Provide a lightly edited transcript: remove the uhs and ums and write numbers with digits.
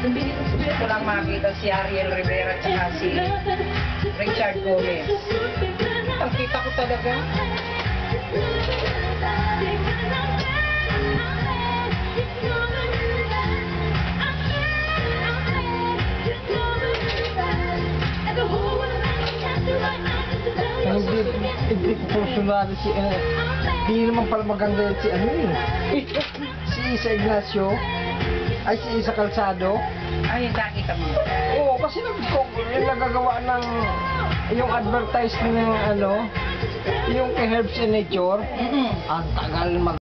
Gusto lang makita si Ariel Rivera at si Richard Gomez. Ang kita ko talaga. Hindi ko personal si hindi naman pala maganda si si Isa Ignacio ay si Isa Calzado. Ay, nakita mo. Oo, kasi yung nagagawa ng yung advertise ng yung kay Herbs and Nature. Ang tagal